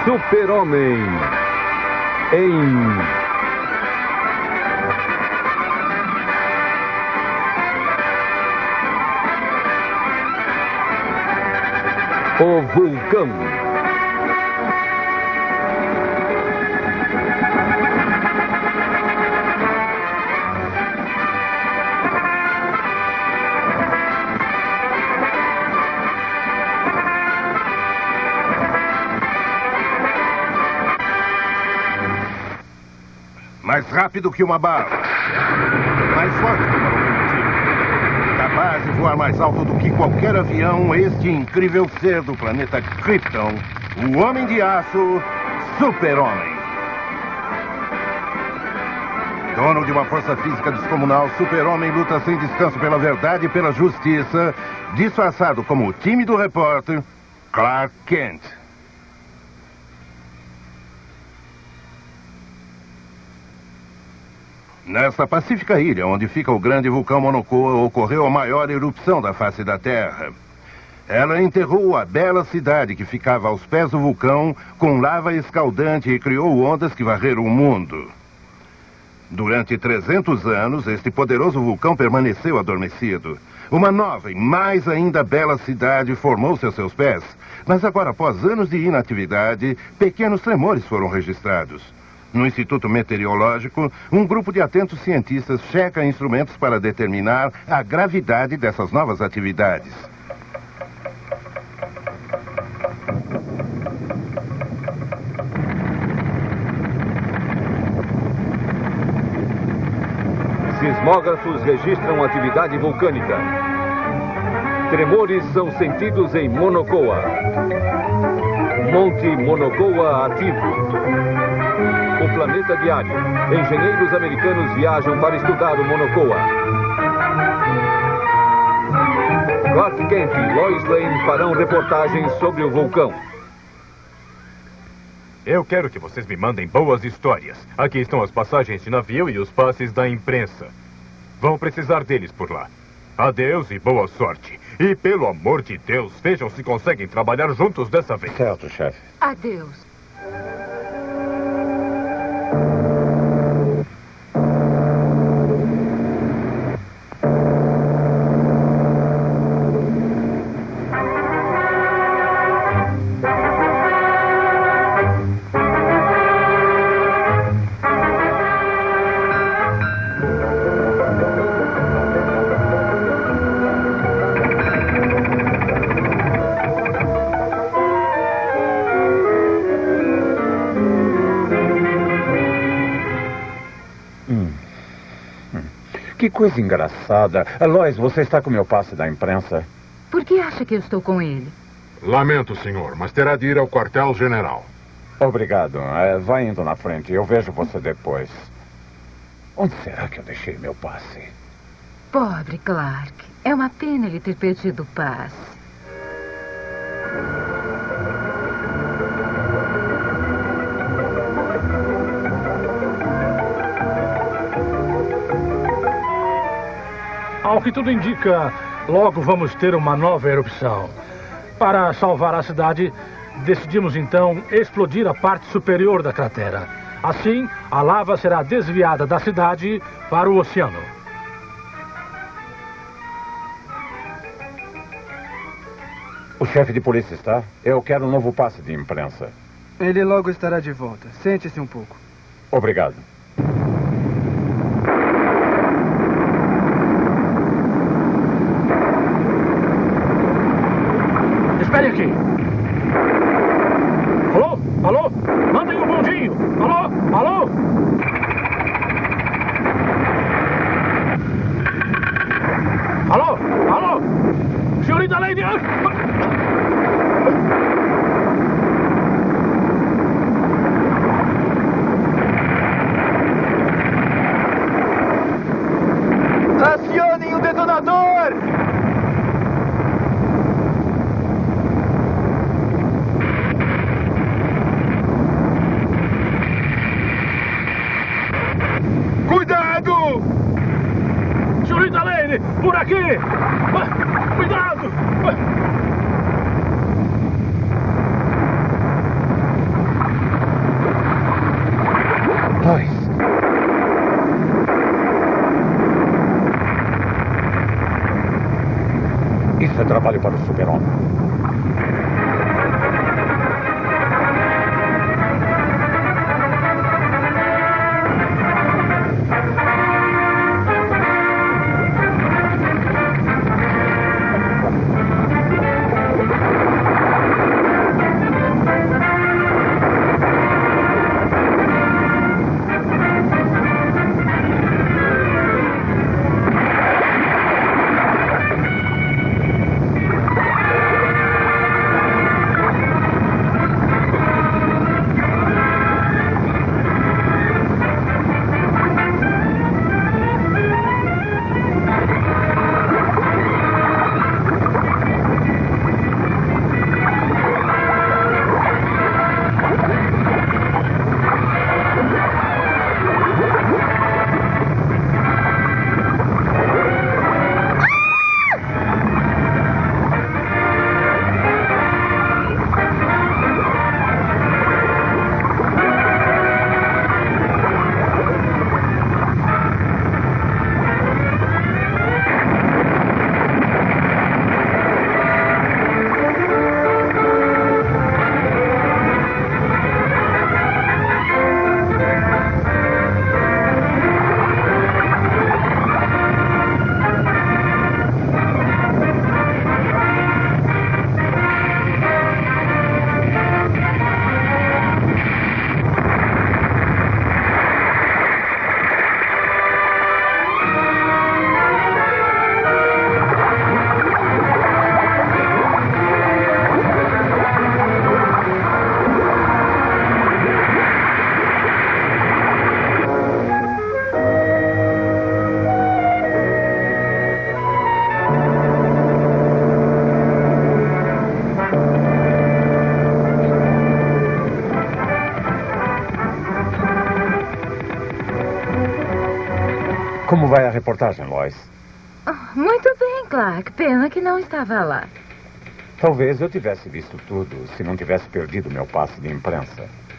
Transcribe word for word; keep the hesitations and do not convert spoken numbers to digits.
Super-Homem em O Vulcão. Mais rápido que uma bala. Mais forte que uma locomotiva. Capaz de voar mais alto do que qualquer avião, este incrível ser do planeta Krypton, o Homem de Aço, Super-Homem. Dono de uma força física descomunal, Super-Homem luta sem descanso pela verdade e pela justiça, disfarçado como o tímido repórter Clark Kent. Nesta pacífica ilha, onde fica o grande vulcão Monocoa, ocorreu a maior erupção da face da Terra. Ela enterrou a bela cidade que ficava aos pés do vulcão com lava escaldante e criou ondas que varreram o mundo. Durante trezentos anos, este poderoso vulcão permaneceu adormecido. Uma nova e mais ainda bela cidade formou-se a seus pés. Mas agora, após anos de inatividade, pequenos tremores foram registrados. No Instituto Meteorológico, um grupo de atentos cientistas checa instrumentos para determinar a gravidade dessas novas atividades. Sismógrafos registram atividade vulcânica. Tremores são sentidos em Monocoa. Monte Monocoa ativo. O planeta diário. Engenheiros americanos viajam para estudar o Monocoa. Clark Kent e Lois Lane farão reportagens sobre o vulcão. Eu quero que vocês me mandem boas histórias. Aqui estão as passagens de navio e os passes da imprensa. Vão precisar deles por lá. Adeus e boa sorte. E pelo amor de Deus, vejam se conseguem trabalhar juntos dessa vez. Certo, chefe. Adeus. Que coisa engraçada. Lois, você está com meu passe da imprensa? Por que acha que eu estou com ele? Lamento, senhor, mas terá de ir ao quartel-general. Obrigado. É, vai indo na frente. Eu vejo você depois. Onde será que eu deixei meu passe? Pobre Clark. É uma pena ele ter perdido o passe. Ao que tudo indica, logo vamos ter uma nova erupção. Para salvar a cidade, decidimos então explodir a parte superior da cratera. Assim, a lava será desviada da cidade para o oceano. O chefe de polícia está? Eu quero um novo passe de imprensa. Ele logo estará de volta. Sente-se um pouco. Obrigado. Espere aqui. Alô? Alô? Mandem um bondinho. Alô? Alô? Alô? Alô? Senhorita Lady... Trabalho para o Super-Homem. Como vai a reportagem, Lois? Oh, muito bem, Clark. Pena que não estava lá. Talvez eu tivesse visto tudo se não tivesse perdido meu passe de imprensa.